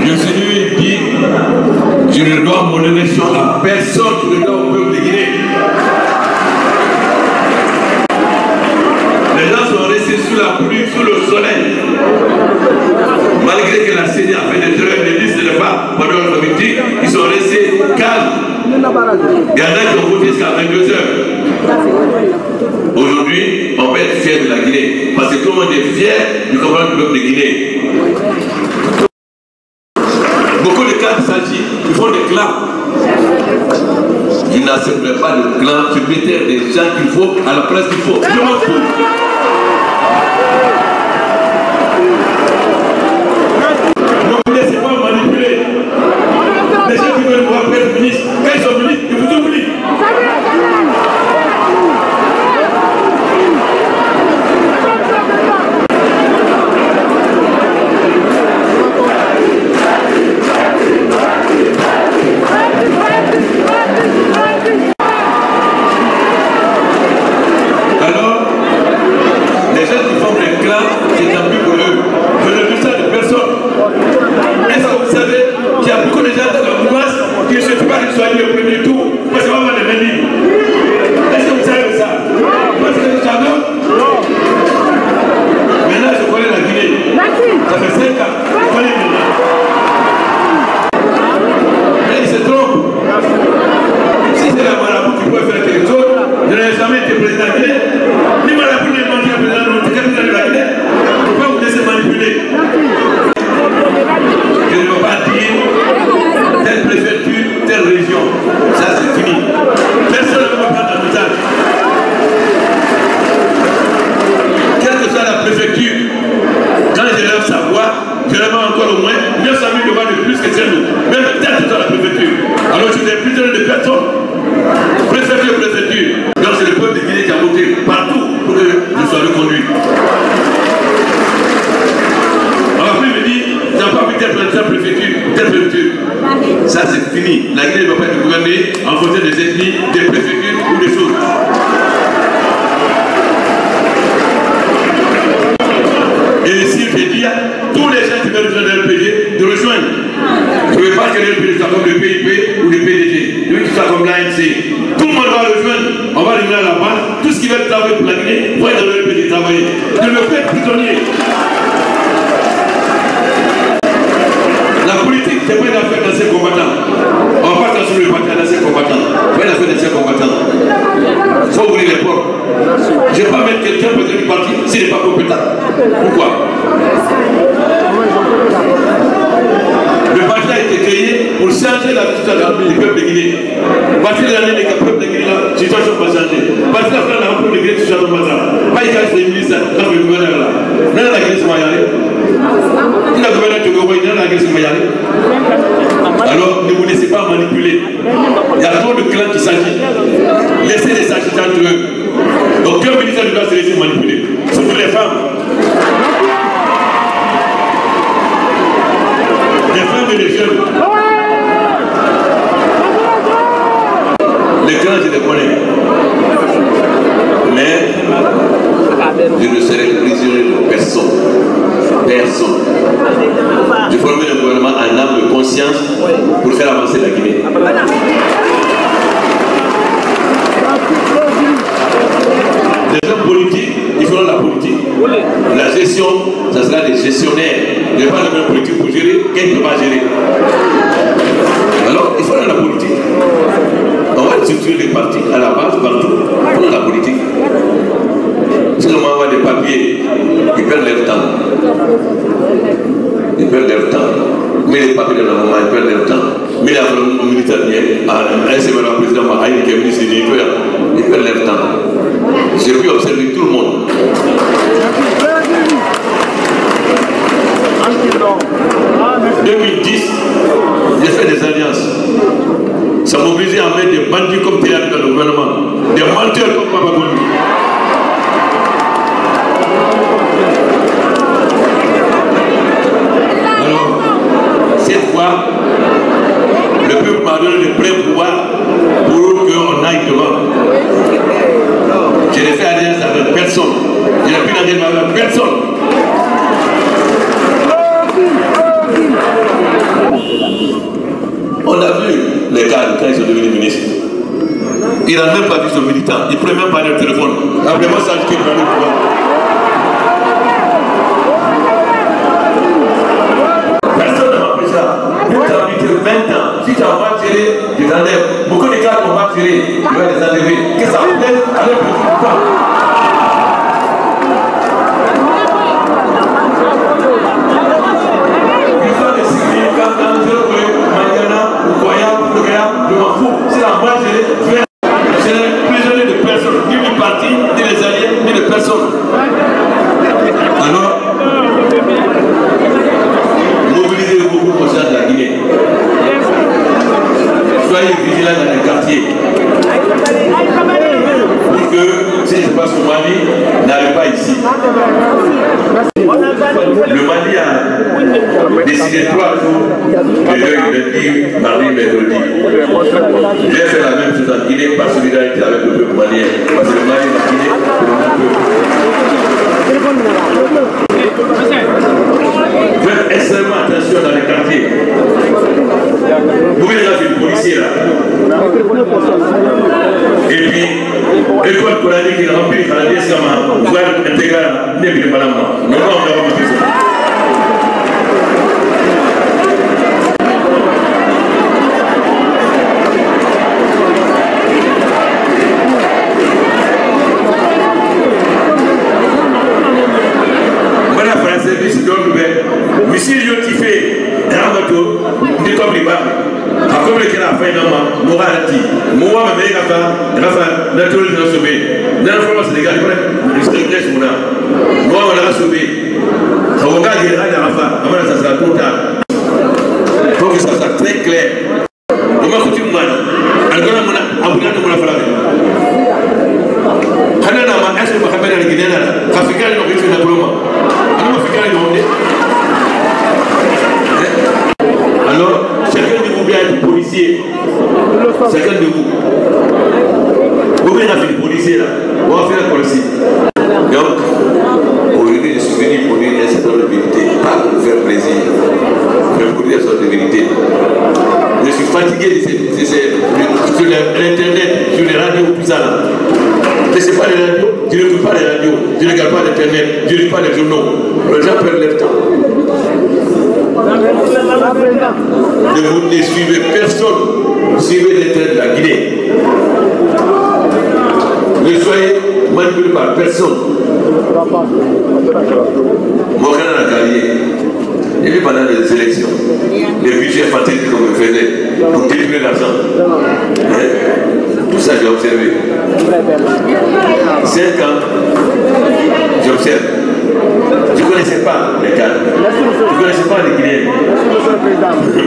Le Seigneur dit, je ne dois mon élection à personne, je le dois au peuple de Guinée. Les gens sont restés sous la pluie, sous le soleil. Malgré que la CENI a fait des erreurs, les listes de pas pendant le politique, ils sont restés calmes. Il y en a qui ont voté jusqu'à 22 heures. Aujourd'hui, on peut être fier de la Guinée. Parce que tout le monde est fier du combat du peuple de Guinée. Beaucoup de clans s'agit, ils font des clans. Je n'accepterai pas de clan, je mettrai des gens qu'il faut à la place qu'il faut. Je m'en fous. Ne vous laissez pas manipuler. Les gens qui veulent voir être ministre, quand ils sont ministres, ils vous oublient. Ça c'est fini. La Guinée ne va pas être gouvernée en fonction des ethnies, des préfectures ou des choses. Et ici, je dis à tous les gens qui veulent rejoindre le RPG de rejoindre. Je ne veux pas que le RPG soit comme le PIP ou le PDG. Je veux qu'il soit comme l'ANC. Tout le monde va rejoindre. On va revenir à la base. Tout ce qui veut travailler pour la Guinée, va être dans le RPG travailler. Je ne veux pas être prisonnier. La politique, c'est pas une affaire d'anciens combattants. On va pas transformer le parti en anciens combattants. C'est pas une affaire d'anciens combattants. Il faut ouvrir les portes. Je ne vais pas mettre quelqu'un pour être du parti s'il n'est pas compétent. Pourquoi? Le parti a été créé pour changer la situation du peuple de Guinée. Parti de l'année des peuples de Guinée, la situation va changer. Parti de la peuple de Guinée, la situation va changer. Pas y a des ministres, dans le gouverneur là. Là, la Guinée, c'est Mayale. Il a gouverné de Gogo, il a la Guinée, c'est Mayale. Alors, ne vous laissez pas manipuler. Il y a trop de clans qui s'agissent. Laissez les agiter entre eux. Donc, aucun ministre ne doit se laisser manipuler. Surtout les femmes. Les femmes et les jeunes. Les clans, je les connais. Mais, je ne serai prisonnier de personne. Personne. Je forme un gouvernement en âme de conscience pour faire avancer la Guinée. Les hommes politiques, ils feront la politique. La gestion, ça sera des gestionnaires. Il n'y a pas de même politique pour gérer, quelqu'un ne peut pas gérer. Alors, il faut la politique. On va structurer les partis à la base, partout. Il faut la politique. Si on envoie des papiers, ils perdent leur temps. Ils perdent leur temps. Mais les papiers dans le moment, ils perdent leur temps. Mais les militaires viennent, un semaine président Mahaï, qui est ministre de l'Intérieur, ils perdent leur temps. J'ai pu observer tout le monde. En 2010, j'ai fait des alliances. Ça m'obligeait à mettre des bandits comme théâtre dans le gouvernement, des menteurs comme Papa Gondi. Alors, cette fois, le peuple m'a donné de plein pouvoir pour qu'on aille devant. Je n'ai fait alliance avec personne. Je n'ai plus d'alliance avec personne. quand ils sont devenus ministres. Il n'a même pas vu son militant. Il ne prenait même pas le téléphone. Après moi, ça a dit qu'il prenait le pouvoir. Personne ne m'a fait ça. Nous avons habité 20 ans. Si tu as mal tiré, je t'enlève. Beaucoup de cas qui ont mal tiré, je vais les enlever. Qu'est-ce que ça vous plaît? Allez, petit temps. C'est la moitié. Je n'ai prisonnier de personne, ni du parti, ni des alliés, ni de personne. Alors, mobilisez beaucoup pour ça de la Guinée. Soyez vigilants dans les quartiers. Pour que, si je passe au Mali, n'arrive pas ici. Le Mali a décidé 3 jours de lundi, mardi, mercredi. J'ai fait la même chose en Guinée par solidarité avec le peuple malien. Parce que le Mali et la Guinée, faites extrêmement attention dans les quartiers. Vous voyez là, c'est le policier là. Et puis, l'école coranique est remplie par la DSKMA. Vous voyez intégral, n'est pas là. Non, on a remonté ça. Monsieur Yotifé, Ramato, ni comme les barres, à comme les cas à faire un moralité, moi, ma mère, Rafa, naturel de la sauver. Dans la France, les gars, ils se regressent, moi, on l'a sauvé. Ça va garder la Rafa, avant ça sera trop tard. Il faut que ça soit très clair. On m'a coutume, moi, alors on a abonné de mon affaire. Hanana, ma est-ce que ma caméra est guinéenne? Africain, ils ont fait un diplôme. Alors, Africain, ils ont fait. Alors, chacun de vous vient être policier. Chacun de vous. Vous venez à faire policier là. On va faire la policier. Donc, aujourd'hui, je suis venu pour dire un certain nombre de vérités. Pas pour vous faire plaisir, mais pour dire un certain nombre de vérités. Je suis fatigué sur l'internet, sur les radios, tout ça là. Je ne sais pas les radios, je n'écoute pas les radios, je ne regarde pas l'internet, je ne lis pas les journaux. Les gens perdent leur temps. Et vous ne suivez personne, suivez l'intérêt de la Guinée. Ne soyez manipulés par personne. Mon frère dans la carrière, et puis pendant les élections, les budgets fatigués qu'on me faisait pour délivrer l'argent. Tout ça, j'ai observé. 5 ans, j'observe. Je ne connaissais pas les cadres. Je ne connaissais pas les Guinéens.